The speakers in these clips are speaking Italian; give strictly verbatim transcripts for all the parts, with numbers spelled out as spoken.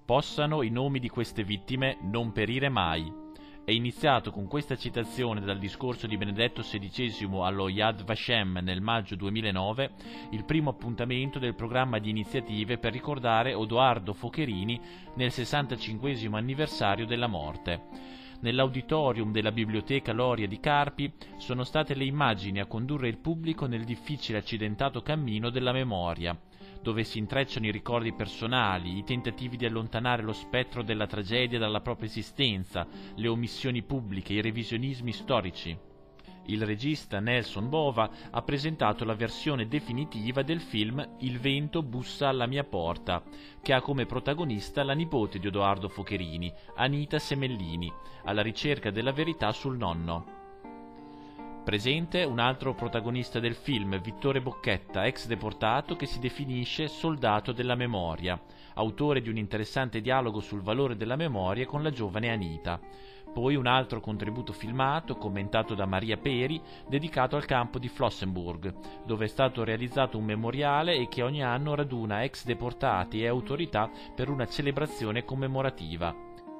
Possano i nomi di queste vittime non perire mai. È iniziato con questa citazione dal discorso di Benedetto sedicesimo allo Yad Vashem nel maggio duemilanove il primo appuntamento del programma di iniziative per ricordare Odoardo Focherini nel sessantacinquesimo anniversario della morte. Nell'auditorium della Biblioteca Loria di Carpi sono state le immagini a condurre il pubblico nel difficile e accidentato cammino della memoria, dove si intrecciano i ricordi personali, i tentativi di allontanare lo spettro della tragedia dalla propria esistenza, le omissioni pubbliche, i revisionismi storici. Il regista Nelson Bova ha presentato la versione definitiva del film Il vento bussa alla mia porta, che ha come protagonista la nipote di Odoardo Focherini, Anita Semellini, alla ricerca della verità sul nonno. Presente un altro protagonista del film, Vittore Bocchetta, ex deportato che si definisce soldato della memoria, autore di un interessante dialogo sul valore della memoria con la giovane Anita. Poi un altro contributo filmato, commentato da Maria Peri, dedicato al campo di Flossenburg, dove è stato realizzato un memoriale e che ogni anno raduna ex deportati e autorità per una celebrazione commemorativa.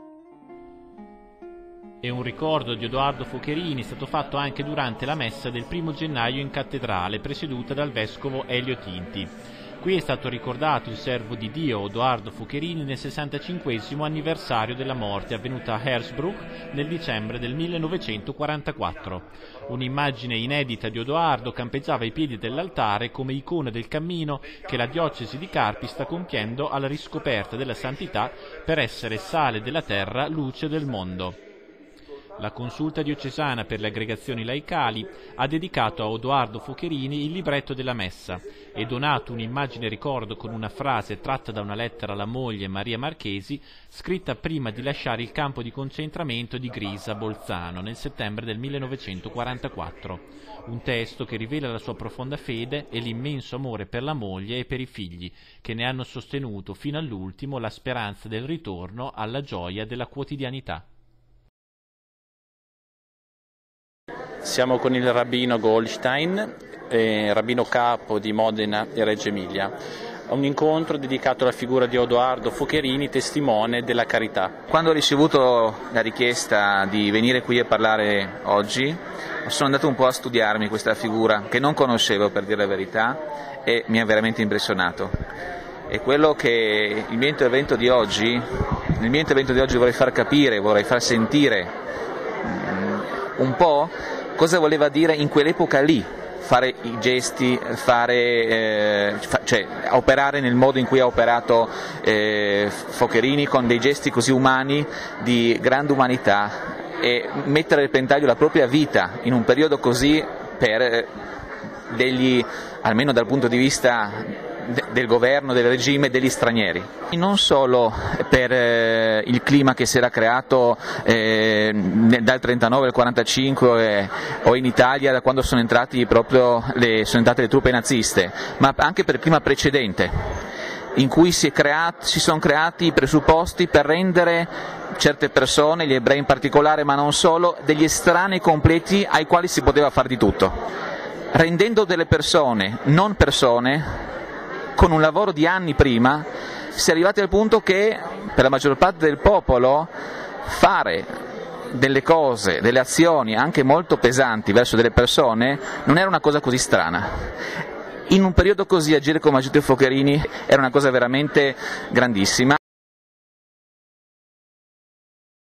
E un ricordo di Odoardo Focherini è stato fatto anche durante la messa del primo gennaio in cattedrale, presieduta dal vescovo Elio Tinti. Qui è stato ricordato il servo di Dio Odoardo Focherini nel sessantacinquesimo anniversario della morte, avvenuta a Hersbruck nel dicembre del millenovecentoquarantaquattro. Un'immagine inedita di Odoardo campeggiava ai piedi dell'altare come icona del cammino che la diocesi di Carpi sta compiendo alla riscoperta della santità per essere sale della terra, luce del mondo. La Consulta diocesana per le aggregazioni laicali ha dedicato a Odoardo Focherini il libretto della messa e donato un'immagine ricordo con una frase tratta da una lettera alla moglie Maria Marchesi, scritta prima di lasciare il campo di concentramento di Grisa, Bolzano, nel settembre del millenovecentoquarantaquattro. Un testo che rivela la sua profonda fede e l'immenso amore per la moglie e per i figli, che ne hanno sostenuto fino all'ultimo la speranza del ritorno alla gioia della quotidianità. Siamo con il rabbino Goldstein, eh, rabbino capo di Modena e Reggio Emilia. Un incontro dedicato alla figura di Odoardo Focherini, testimone della carità. Quando ho ricevuto la richiesta di venire qui a parlare oggi, sono andato un po' a studiarmi questa figura che non conoscevo, per dire la verità, e mi ha veramente impressionato. E quello che il mio intervento di oggi, nel mio intervento di oggi vorrei far capire, vorrei far sentire um, un po' cosa voleva dire in quell'epoca lì, fare i gesti, fare, eh, fa, cioè operare nel modo in cui ha operato eh, Focherini, con dei gesti così umani, di grande umanità, e mettere a repentaglio la propria vita in un periodo così per eh, degli, almeno dal punto di vista del governo, del regime, degli stranieri. Non solo per eh, il clima che si era creato eh, dal trentanove al quarantacinque eh, o in Italia da quando sono, entrati proprio le, sono entrate le truppe naziste, ma anche per il clima precedente, in cui si, è creato, si sono creati i presupposti per rendere certe persone, gli ebrei in particolare, ma non solo, degli estranei completi ai quali si poteva far di tutto, rendendo delle persone non persone. Con un lavoro di anni prima si è arrivati al punto che per la maggior parte del popolo fare delle cose, delle azioni anche molto pesanti verso delle persone non era una cosa così strana. In un periodo così agire come ha agito Focherini era una cosa veramente grandissima.